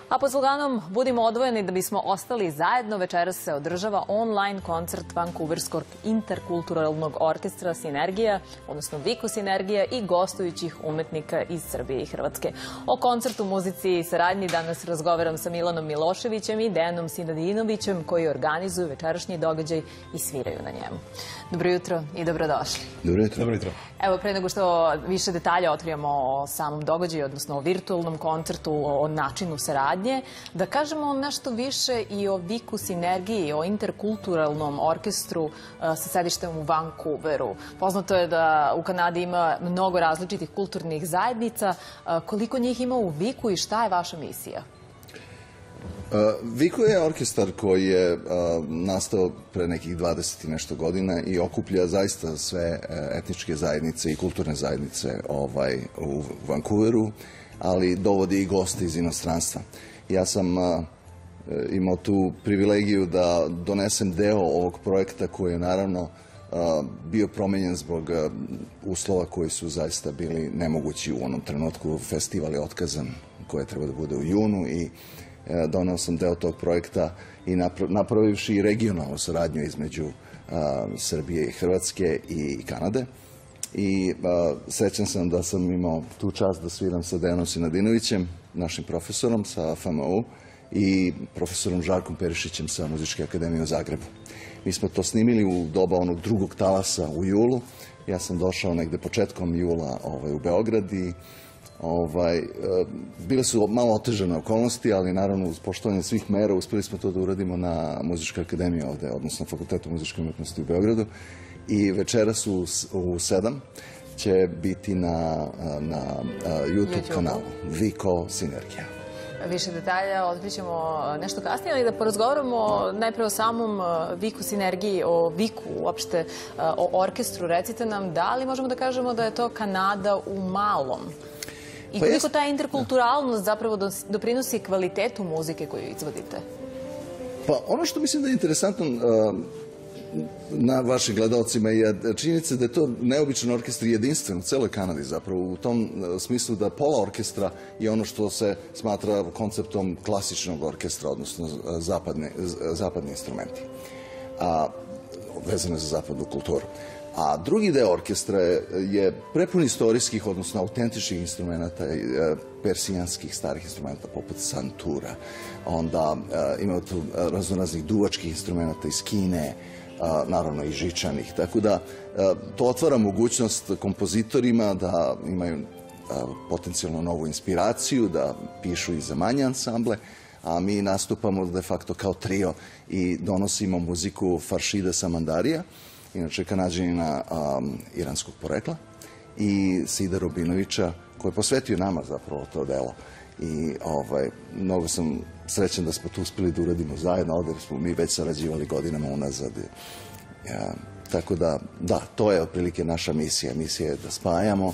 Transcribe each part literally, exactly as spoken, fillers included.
A pod sloganom Budimo odvojeni da bismo ostali zajedno, večeras se održava online koncert Vancouverskog interkulturalnog orkestra Sinergija, odnosno Viku Sinergija i gostujućih umetnika iz Srbije i Hrvatske. O koncertu, muzici i saradnji danas razgovaram sa Milanom Miloševićem i Dejanom Sinadinovićem, koji organizuju večerašnji događaj i sviraju na njemu. Dobro jutro i dobrodošli. Dobro jutro. Dobro jutro. Evo, pre nego što više detalja otkrijemo o samom događaju, odnosno o virtualnom koncertu, o načinu saradnje, da kažemo nešto više i o Viku Sinergiji, o interkulturalnom orkestru sa sedištem u Vancouveru. Poznato je da u Kanadi ima mnogo različitih kulturnih zajednica. Koliko njih ima u Viku i šta je vaša misija? Viku je orkestar koji je nastao pre nekih dvadeset i nešto godina i okuplja zaista sve etničke zajednice i kulturne zajednice u Vancouveru, ali dovodi i goste iz inostranstva. Ja sam imao tu privilegiju da donesem deo ovog projekta koji je naravno bio promenjen zbog uslova koji su zaista bili nemogući u onom trenutku. Festival je otkazan koji je trebao da bude u junu i doneo sam deo tog projekta i napravivši regionalnu saradnju između Srbije i Hrvatske i Kanade. I srećan sam da sam imao tu čast da sviram sa Dejanom Sinadinovićem, našim profesorom sa F M U i profesorom Žarkom Perišićem sa Muzičke akademije u Zagrebu. Mi smo to snimili u doba onog drugog talasa u julu. Ja sam došao negde početkom jula u Beograd i bile su malo otežane okolnosti, ali naravno uz poštovanje svih mera uspeli smo to da uradimo na Muzičkoj akademiji ovde, odnosno Fakultetu muzičke umetnosti u Beogradu. I večeras u sedam će biti na YouTube kanalu Viku Sinergija. Više detalja otkrićemo nešto kasnije, ali da porazgovaramo najpre o samom Viku Sinergiji, o Viku uopšte, o orkestru. Recite nam, da li možemo da kažemo da je to Kanada u malom? I koliko ta interkulturalnost zapravo doprinosi kvalitetu muzike koju izvodite? Pa ono što mislim da je interesantno na vašim gledalcima je činjenica da je to neobičan orkestar jedinstven u celoj Kanadi zapravo, u tom smislu da pola orkestra je ono što se smatra konceptom klasičnog orkestra, odnosno zapadni instrumenti, vezane za zapadnu kulturu. A drugi deo orkestra je prepun istorijskih, odnosno autentičnih instrumenta, persijanskih starih instrumenta poput santura. Onda ima tu raznoraznih duvačkih instrumenta iz Kine, naravno i žičanih. Tako da to otvara mogućnost kompozitorima da imaju potencijalno novu inspiraciju, da pišu i za manje ansamble, a mi nastupamo de facto kao trio i donosimo muziku Faršida Samandarija, inače Kanadžanina iranskog porekla, i Sida Rubinovića, koji je posvetio nama zapravo to delo. I mnogo sam srećan da smo to uspeli da uradimo zajedno, ovdje smo mi već sarađivali godinama unazad. Tako da, da, to je otprilike naša misija. Misija je da spajamo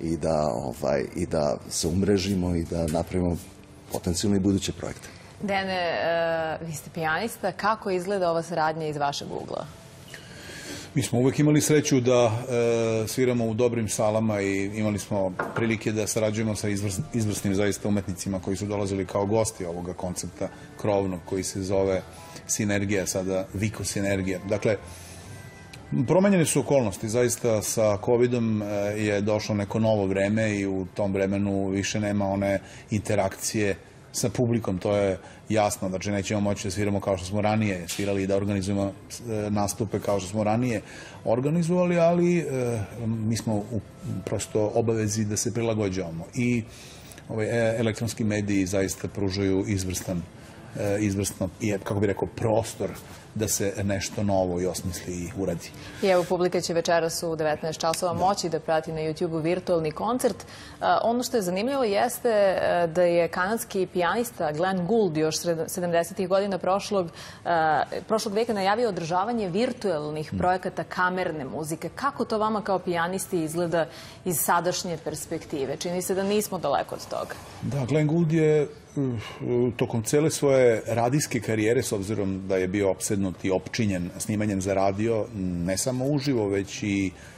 i da se umrežimo i da napravimo potencijalno i buduće projekte. Dejane, vi ste pijanista. Kako izgleda ova saradnja iz vašeg ugla? Mi smo uvek imali sreću da sviramo u dobrim salama i imali smo prilike da sarađujemo sa izvrsnim zaista umetnicima koji su dolazili kao gosti ovoga koncepta krovnog koji se zove Sinergija, sada Viku Sinergija. Dakle, promenjene su okolnosti. Zaista sa covidom je došlo neko novo vreme i u tom vremenu više nema one interakcije sa publikom, to je jasno, znači nećemo moći da sviramo kao što smo ranije svirali i da organizujemo nastupe kao što smo ranije organizovali, ali mi smo u prosto obavezi da se prilagođavamo i elektronski mediji zaista pružaju izvrstan, izvrstan, kako bih rekao, prostor da se nešto novo i osmisli i uradi. I evo, publika će večeras u devetnaest časova moći da prati na YouTube-u virtualni koncert. Ono što je zanimljivo jeste da je kanadski pijanista Glenn Gould još sedamdesetih godina prošlog veka najavio održavanje virtualnih projekata kamerne muzike. Kako to vama kao pijanisti izgleda iz sadašnje perspektive? Čini se da nismo daleko od toga. Da, Glenn Gould je tokom cele svoje radijske karijere, s obzirom da je bio opsednut i opčinjen snimanjem za radio, ne samo uživo, već i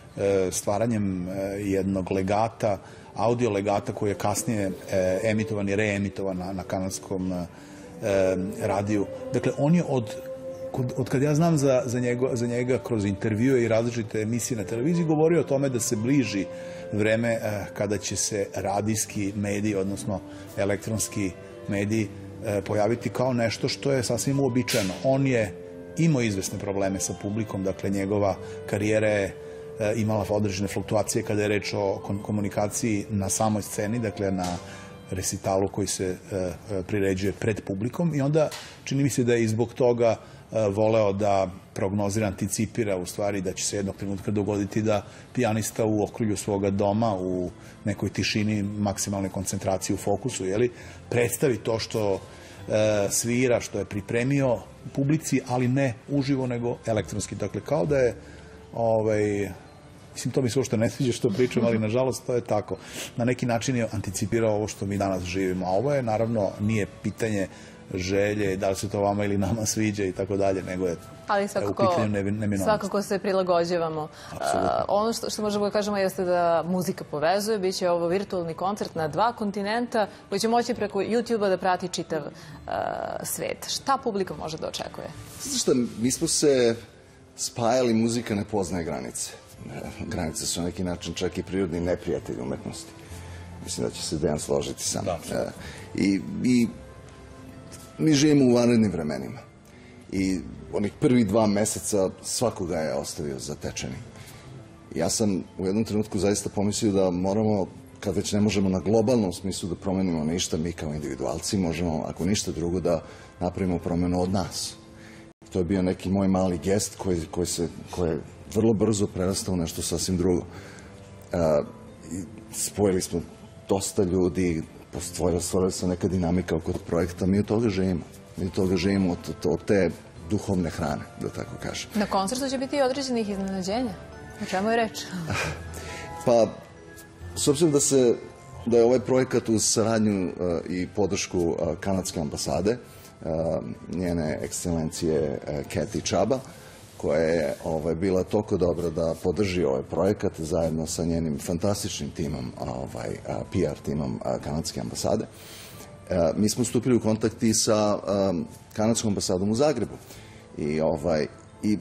stvaranjem jednog legata, audio legata koji je kasnije emitovan i reemitovan na kanadskom radiju. Dakle, on je od od kad ja znam za, za, njega, za njega kroz intervjue i različite emisije na televiziji govorio o tome da se bliži vreme eh, kada će se radijski mediji, odnosno elektronski mediji eh, pojaviti kao nešto što je sasvim uobičajeno. On je imao izvesne probleme sa publikom, dakle njegova karijera je eh, imala određene fluktuacije kada je reč o komunikaciji na samoj sceni, dakle na resitalu koji se eh, priređuje pred publikom i onda čini mi se da je i zbog toga voleo da prognozira, anticipira u stvari da će se jednog trenutka dogoditi da pijanista u okrilju svoga doma, u nekoj tišini, maksimalnoj koncentraciji u fokusu, jeli, predstavi to što e, svira, što je pripremio publici, ali ne uživo, nego elektronski. Dakle, kao da je, ovaj, mislim, to mi se uopšte ne sviđa što pričam, ali nažalost to je tako. Na neki način je anticipirao ovo što mi danas živimo. A ovo je, naravno, nije pitanje želje, da li se to vama ili nama sviđa i tako dalje, nego je ali svakako, svakako se prilagođavamo. Uh, ono što, što možemo da kažemo jeste da muzika povezuje, bit će ovo virtualni koncert na dva kontinenta koji će moći preko YouTube-a da prati čitav uh, svet. Šta publika može da očekuje? Znači šta, mi smo se spajali, muzika ne poznaje granice. Granice su na neki način čak i prirodni neprijatelji umetnosti. Mislim da će se Dejan složiti sam. Da. Uh, I, i mi živimo u vanrednim vremenima i onih prvih dva meseca svakoga je ostavio zatečeni. Ja sam u jednom trenutku zaista pomislio da moramo, kad već ne možemo na globalnom smislu da promenimo ništa, mi kao individualci možemo, ako ništa drugo, da napravimo promenu od nas. To je bio neki moj mali gest koji, koji, se, koji je vrlo brzo prerastao u nešto sasvim drugo. Uh, spojili smo dosta ljudi, stvorila se neka dinamika oko projekta, mi od toga živimo. Mi od toga živimo, od, od te duhovne hrane, da tako kažem. Na koncertu će biti i određenih iznenađenja. O čemu je reč? Pa, s obzirom da, se, da je ovaj projekat uz saradnju uh, i podršku uh, kanadske ambasade, uh, njene ekscelencije uh, Kathy Chaba, koja je ovaj, bila toliko dobra da podrži ovaj projekat zajedno sa njenim fantastičnim timom, ovaj, P R timom kanadske ambasade. E, mi smo stupili u kontakt i sa um, kanadskom ambasadom u Zagrebu. I, ovaj, i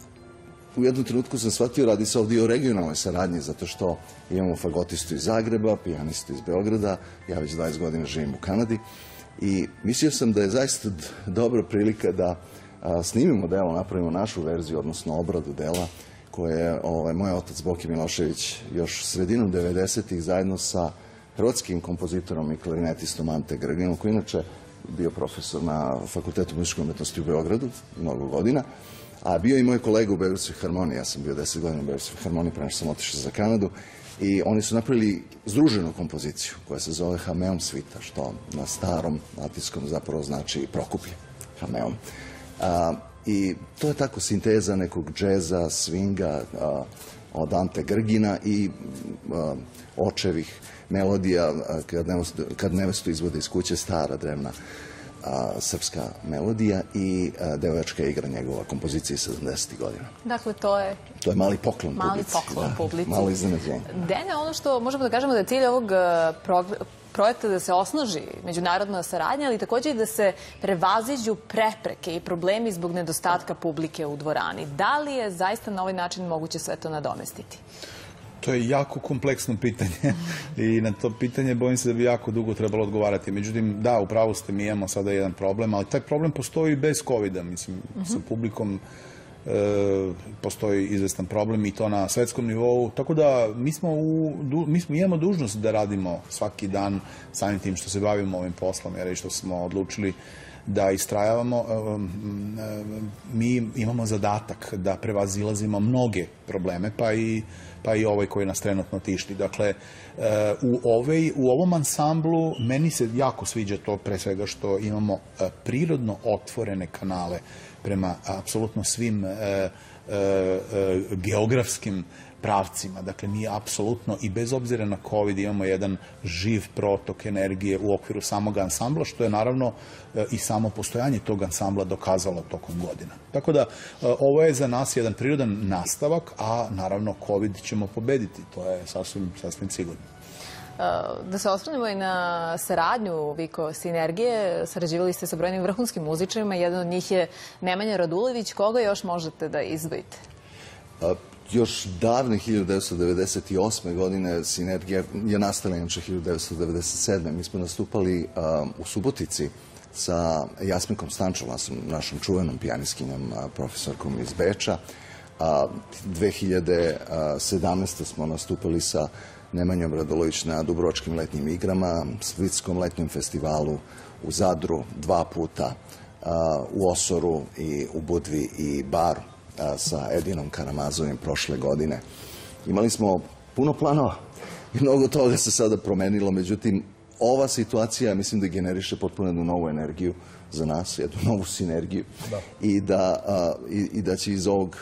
u jednom trenutku sam shvatio, radi se ovdje o regionalnoj saradnji, zato što imamo fagotistu iz Zagreba, pijanistu iz Beograda, ja već dvadeset godina živim u Kanadi. I mislio sam da je zaista dobra prilika da a, snimimo delo, napravimo našu verziju, odnosno obradu dela, koje je ovaj, moj otac Boki Milošević još sredinom devedesetih zajedno sa hrvatskim kompozitorom i klarinetistom Ante Grginom, koji inače bio profesor na Fakultetu muzičke umetnosti u Beogradu mnogo godina, a bio i moj kolega u Beogradskoj harmoniji. Ja sam bio deset godina u Beogradskoj harmoniji, pre nego sam otišao za Kanadu, i oni su napravili združenu kompoziciju koja se zove Hameum svita, što na starom latinskom zapravo znači Prokuplje, Hameum. A, I to je tako sinteza nekog džeza, swinga a, od Ante Grgina i a, očevih melodija a, kad, nevestu, kad nevestu izvode iz kuće, stara, drevna a, srpska melodija, i a, Devojačka igra, njegova kompozicija iz sedamdesetih godina. Dakle, to je... To je mali poklon mali publici. Poklon da, publici. Malo iznenađenje. Dene, ono što možemo da kažemo da je cilj ovog programa, projekta da se osnaži međunarodna saradnja, ali također i da se prevaziđu prepreke i problemi zbog nedostatka publike u dvorani. Da li je zaista na ovaj način moguće sve to nadomestiti? To je jako kompleksno pitanje i na to pitanje bojim se da bi jako dugo trebalo odgovarati. Međutim, da, upravo ste, mi imamo sada jedan problem, ali taj problem postoji bez kovida. Mislim, uh-huh. sa publikom e, postoji izvestan problem i to na svetskom nivou. Tako da mi smo, u, du, mi smo imamo dužnost da radimo svaki dan samim tim što se bavimo ovim poslom, jer što smo odlučili da istrajavamo. Mi imamo zadatak da prevazilazimo mnoge probleme, pa i, pa i ovaj koji nas trenutno tišti. Dakle, u, ovej, u ovom ansamblu meni se jako sviđa to, pre svega što imamo prirodno otvorene kanale prema apsolutno svim geografskim pravcima. Dakle, mi apsolutno i bez obzira na COVID imamo jedan živ protok energije u okviru samog ansambla, što je naravno i samo postojanje tog ansambla dokazalo tokom godina. Tako da, ovo je za nas jedan prirodan nastavak, a naravno COVID ćemo pobediti. To je sasvim, sasvim sigurno. Da se osvrnemo i na saradnju Viko Sinergije. Sarađivali ste sa brojnim vrhunskim muzičarima. Jedan od njih je Nemanja Radulović. Koga još možete da izdvojite? Još davne hiljadu devetsto devedeset osme. godine Sinergija je nastala inače hiljadu devetsto devedeset sedme. Mi smo nastupali u Subotici sa Jasminkom Stančevom, našom čuvenom pijanistkinjom, profesorkom iz Beča. dve hiljade sedamnaeste. smo nastupali sa Nemanjom Radulović na Dubrovačkim letnjim igrama, Splitskom letnjem festivalu u Zadru dva puta, u Osoru i u Budvi i Baru sa Edinom Karamazovim prošle godine. Imali smo puno planova i mnogo toga se sada promenilo, međutim, ova situacija mislim da generiše potpuno jednu novu energiju za nas, jednu novu sinergiju i da će iz ovog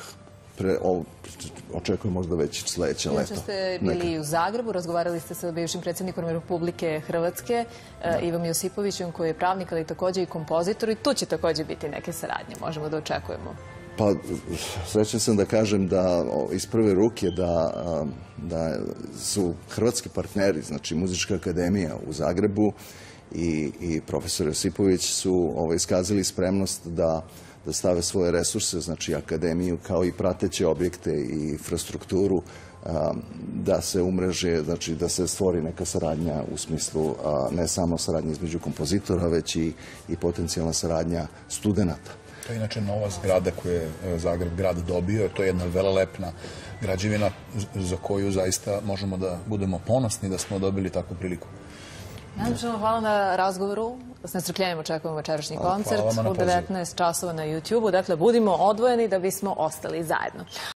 očekujem možda već sledeće leto. Inače ste bili u Zagrebu, razgovarali ste sa bivšim predsjednikom Republike Hrvatske, Ivom Josipovićem, koji je pravnik, ali takođe i kompozitor, i tu će takođe biti neke saradnje, možemo da očekujemo. Pa, srećan sam da kažem da iz prve ruke da su hrvatski partneri, znači Muzička akademija u Zagrebu i profesor Josipović su iskazali spremnost da da stave svoje resurse, znači akademiju, kao i prateće objekte i infrastrukturu, da se umreže, znači da se stvori neka saradnja u smislu ne samo saradnje između kompozitora, već i potencijalna saradnja studenta. To je inače nova zgrada koju je Zagreb grad dobio. To je jedna velelepna građevina za koju zaista možemo da budemo ponosni da smo dobili takvu priliku. Najlepše vam hvala na razgovoru. S nestrpljenjem očekujemo večerašnji koncert u devetnaest časova na YouTube-u. Dakle, budimo odvojeni da bismo ostali zajedno.